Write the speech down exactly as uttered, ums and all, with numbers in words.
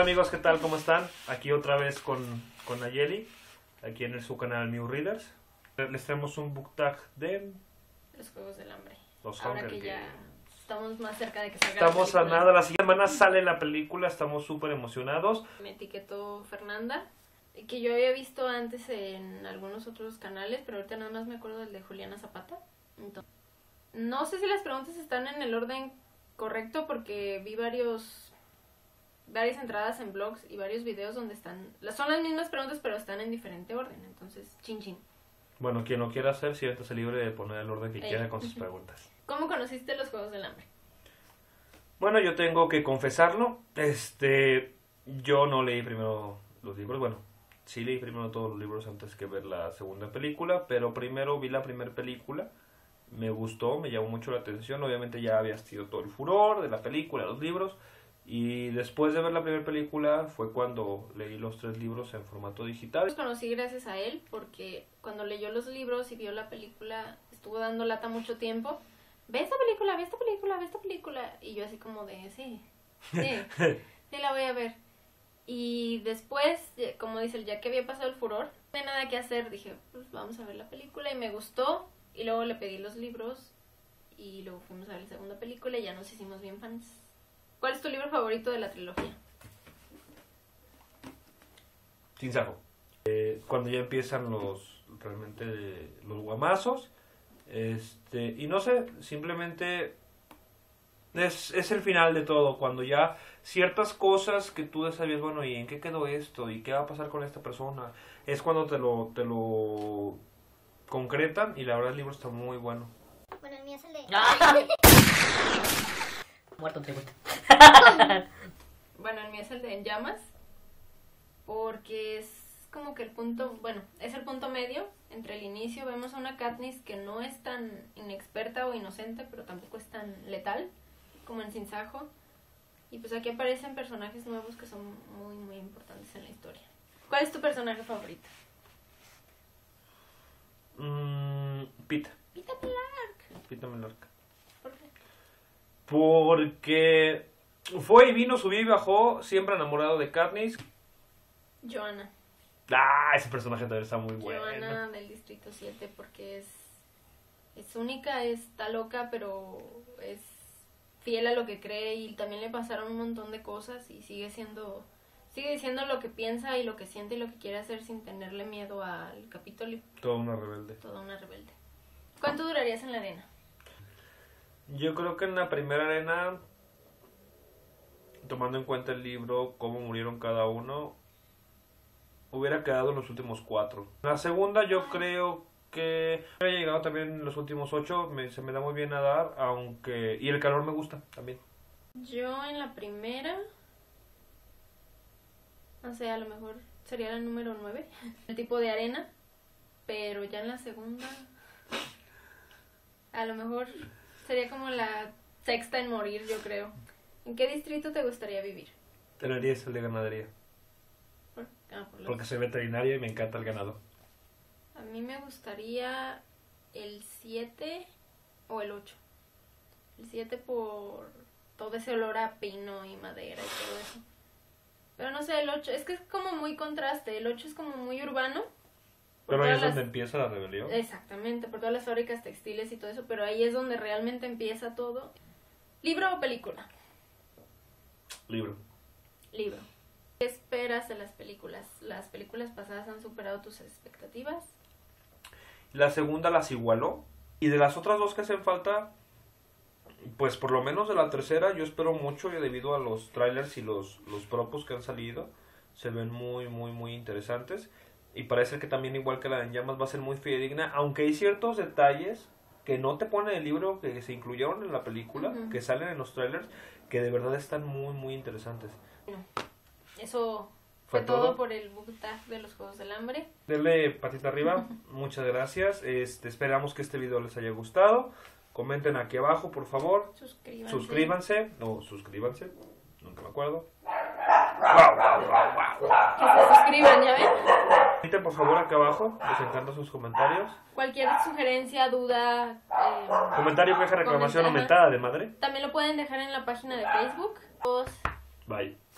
amigos, ¿qué tal? ¿Cómo están? Aquí otra vez con, con Nayeli, aquí en el, su canal New Readers. Les traemos un book tag de... Los Juegos del Hambre. Los Ahora Hunger que ya Games. estamos más cerca de que salga Estamos la a película. nada, la siguiente semana sale la película, estamos súper emocionados. Me etiquetó Fernanda, que yo había visto antes en algunos otros canales, pero ahorita nada más me acuerdo del de Juliana Zapata. Entonces, no sé si las preguntas están en el orden correcto porque vi varios varias entradas en blogs y varios videos donde están, son las mismas preguntas pero están en diferente orden, entonces chin chin. Bueno, quien lo quiera hacer, siéntese libre de poner el orden que Eh. quiera con sus preguntas. ¿Cómo conociste los Juegos del Hambre? Bueno, yo tengo que confesarlo, este, yo no leí primero los libros, bueno, sí leí primero todos los libros antes que ver la segunda película, pero primero vi la primera película, me gustó, me llamó mucho la atención, obviamente ya había sido todo el furor de la película, los libros, y después de ver la primera película fue cuando leí los tres libros en formato digital. Los conocí gracias a él porque cuando leyó los libros y vio la película estuvo dando lata mucho tiempo. Ve esta película, ve esta película, ve esta película. Y yo así como de, sí, sí, sí la voy a ver. Y después, como dice, ya que había pasado el furor, no tenía nada que hacer, dije, pues vamos a ver la película y me gustó. Y luego le pedí los libros y luego fuimos a ver la segunda película y ya nos hicimos bien fans. ¿Cuál es tu libro favorito de la trilogía? Sin sajo. Eh, cuando ya empiezan los, realmente, los guamazos, este, y no sé, simplemente es, es el final de todo, cuando ya ciertas cosas que tú ya sabías, bueno, ¿y en qué quedó esto? ¿Y qué va a pasar con esta persona? Es cuando te lo, te lo concretan y la verdad el libro está muy bueno. Bueno, el mío es el de... Muerto tributo. Bueno, el mío es el de En Llamas, porque es como que el punto, bueno, es el punto medio entre el inicio. Vemos a una Katniss que no es tan inexperta o inocente, pero tampoco es tan letal como en Sin Sajo. Y pues aquí aparecen personajes nuevos que son muy, muy importantes en la historia. ¿Cuál es tu personaje favorito? Mm, Pita. Peeta Mellark. Pita Mellark. ¿Por qué? Porque fue y vino, subió y bajó, siempre enamorado de Katniss. Johanna. Ah, ese personaje también está muy bueno. Johanna del Distrito siete, porque es, es única, está loca, pero es fiel a lo que cree y también le pasaron un montón de cosas y sigue siendo, sigue diciendo lo que piensa y lo que siente y lo que quiere hacer sin tenerle miedo al Capitolio. Toda una rebelde. Toda una rebelde. ¿Cuánto durarías en la arena? Yo creo que en la primera arena, tomando en cuenta el libro, cómo murieron cada uno, hubiera quedado en los últimos cuatro. En la segunda yo creo que hubiera llegado también en los últimos ocho, me, se me da muy bien nadar, aunque... Y el calor me gusta también. Yo en la primera, no sé, a lo mejor sería la número nueve, el tipo de arena, pero ya en la segunda, a lo mejor sería como la sexta en morir, yo creo. ¿En qué distrito te gustaría vivir? Tenería es el de ganadería, Por, ah, por los- porque soy veterinario y me encanta el ganado. A mí me gustaría el siete o el ocho. El siete por todo ese olor a pino y madera y todo eso. Pero no sé, el ocho, es que es como muy contraste. El ocho es como muy urbano. por Pero ahí es todas donde las- empieza la rebelión. Exactamente, por todas las fábricas textiles y todo eso. Pero ahí es donde realmente empieza todo. ¿Libro o película? Libro. Libro. ¿Qué esperas de las películas? ¿Las películas pasadas han superado tus expectativas? La segunda las igualó. Y de las otras dos que hacen falta, pues por lo menos de la tercera yo espero mucho, y debido a los trailers y los, los propos que han salido, se ven muy, muy, muy interesantes. Y parece que también, igual que la de En Llamas, va a ser muy fidedigna, aunque hay ciertos detalles que no te pone el libro, que se incluyeron en la película, Uh-huh. que salen en los trailers, que de verdad están muy, muy interesantes. Bueno, eso ¿Fue fue todo todo? por el book tag de los Juegos del Hambre. Denle patita arriba, muchas gracias. Este, esperamos que este video les haya gustado. Comenten aquí abajo, por favor. Suscríbanse. Suscríbanse, no, suscríbanse, nunca me acuerdo. Guau, guau, guau, guau. Que se suscriban, ¿ya ven? Comenten por favor aquí abajo, les encantan sus comentarios. Cualquier sugerencia, duda, eh, Comentario, queja, reclamación Comenta- aumentada de madre. también lo pueden dejar en la página de Facebook. Os- Bye.